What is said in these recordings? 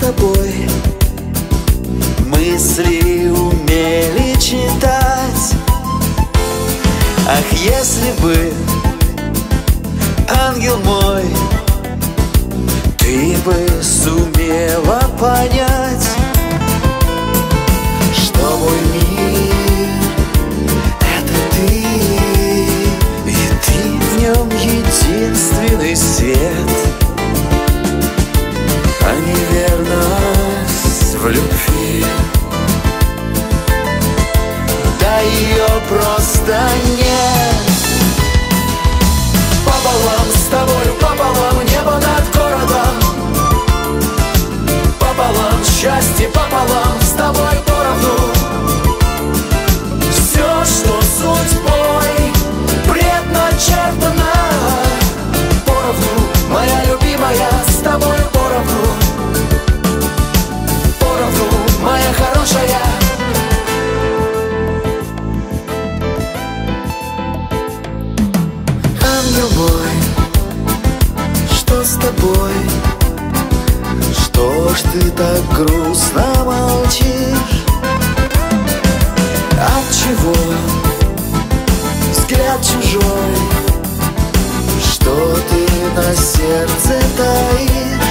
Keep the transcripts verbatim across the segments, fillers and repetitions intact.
тобой мысли умели читать. Ах, если бы, ангел мой, ты бы сумела понять, что мой мир — это ты, и ты в нем единственный свет. А неверность в любви, да ее просто нет. Пополам с тобою, пополам небо над городом, пополам счастье, пополам с тобой поровну. Все, что судьбой предначертано, поровну, моя любимая, с тобой поровну. Поровну, моя хорошая. Ангел мой, что с тобой? Что ж ты так грустно молчишь? Отчего взгляд чужой? Что ты на сердце таишь?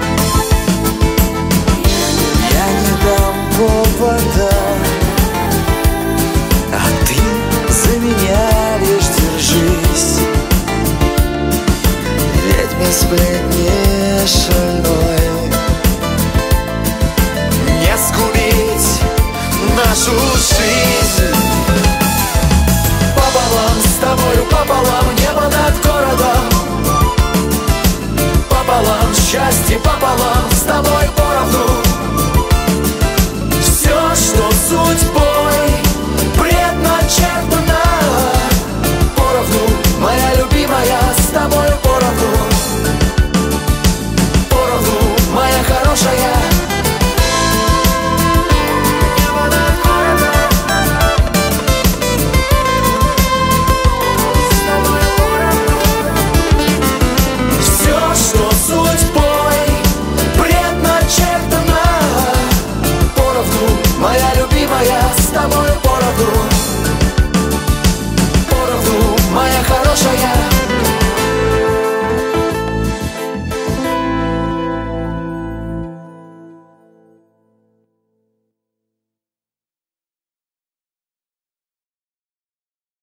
Я не дам повода, а ты за меня лишь держись. Ведьме сплетни шальной не сгубить нашу жизнь. Пополам с тобою, пополам небо над городом, пополам счастье, пополам с тобой поровну. Все, что судьбой предначертано, поровну, моя любимая, с тобой поровну. Поровну, моя хорошая.